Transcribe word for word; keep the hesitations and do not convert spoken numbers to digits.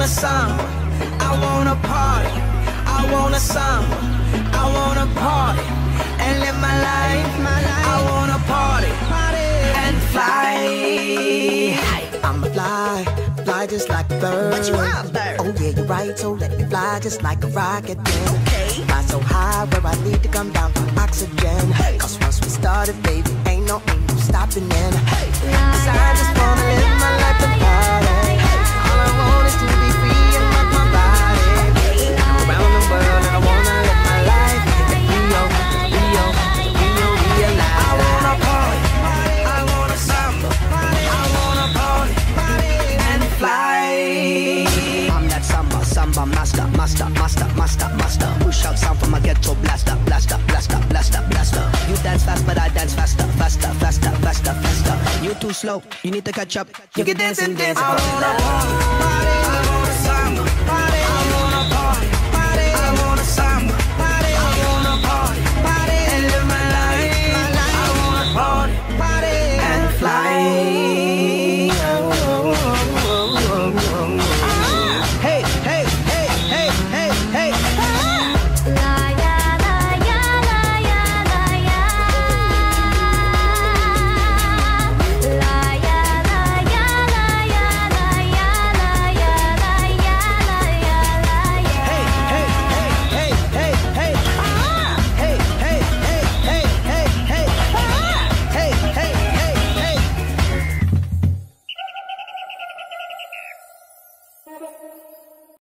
want a samba, I want a party. I want a samba, I want a party. And live my life, my life. I want a party, party. And fly. I'ma fly, fly just like a bird. But you are a bird. Oh yeah, you're right, so let me fly just like a rocket then. Okay. Fly so high where I need to come down for oxygen. Hey. Cause once we started, baby, ain't no, ain't no stopping then. Hey. Cause I just wanna live my life and party. All I want is to be free and love my body. Around the world and I wanna live my life. In Rio, Rio, Rio, realize. I want a party, I want a samba, I want a party, and fly. I'm that samba, samba master, master, master, master, master. Push out sound from a ghetto blaster, blaster, blaster, blaster, blaster. You dance fast, but I dance faster, faster, faster, faster, faster. You too slow, you need to catch up. You can dance and dance. I want a party,